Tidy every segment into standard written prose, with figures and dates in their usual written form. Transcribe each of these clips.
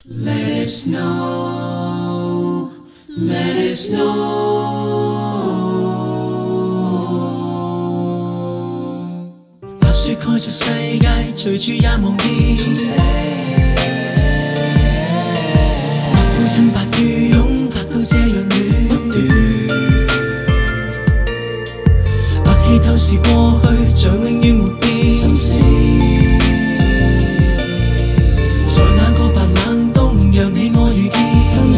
Let it snow, let it snow。白雪蓋着世界，隨處也望見。白膚襯白羽絨，白到這樣暖。白氣透視過去，像永遠沒變。在那個白冷冬，讓你我遇見。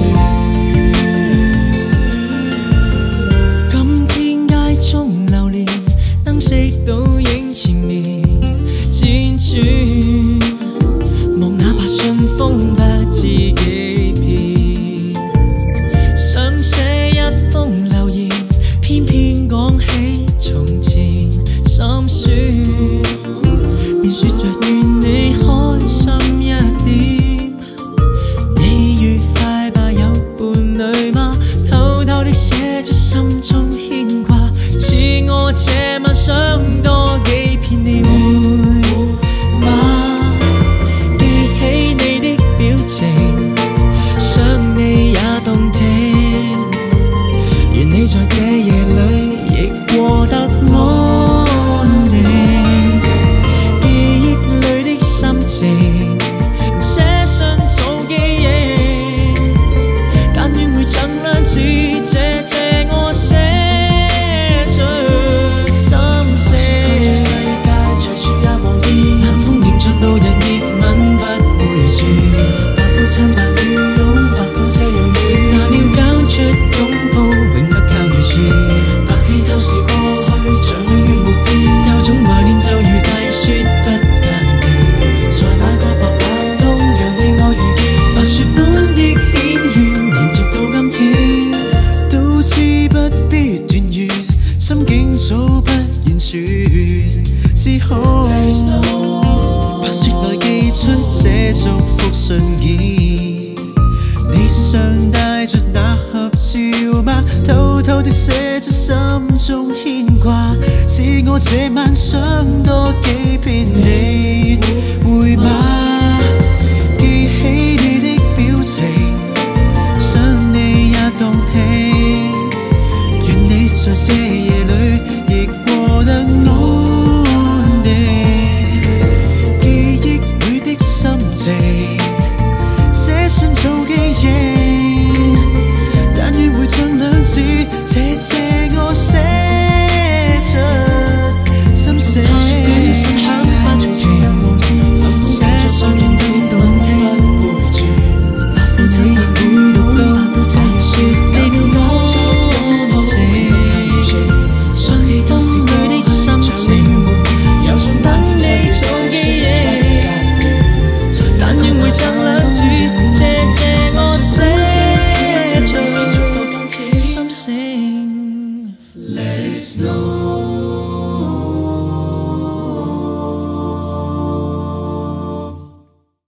今天街中流連，燈飾倒影前面輾轉，望那白信封不知幾遍，想寫一封留言，偏偏講起從前心酸，便說着願你開心一點。你愉快吧？有伴侶嗎？偷偷的寫出心中牽掛，似我這晚想多幾遍，你會嗎？記起你的表情，想你也動聽，願你在這夜裏亦過得安定。記憶裏的心情，寫信做記憶，但願會盡量似謝謝我寫出心聲。世界隨處也望見，冷風迎着路人熱吻不會住，白膚襯白羽絨，白到這樣暖。拿了交出擁抱，永不靠如樹。白氣透視過去，像永遠沒變。有種懷念就如大雪不間斷，在那個白冷冬，讓你我遇見。白雪般的繾綣，延續到今天，都知不必斷言，心境早不言傳，只好白雪來寄出這祝福信件。你尚帶着那合照嗎？偷偷的寫出心中牽掛，似我這晚想多幾遍，你會嗎？記起你的表情，想你也動聽，願你在這夜裏亦過得安定。記憶裏的心情，寫信做記憶，但願會像兩字，謝謝我寫出心聲。對着信口把從前忘記，寫信讓你動聽，白膚襯白羽絨，白到這樣說你了我情，想起當時裏的心情，又想等你做記憶，但願會像兩字，謝謝我寫出心聲。Let it snow。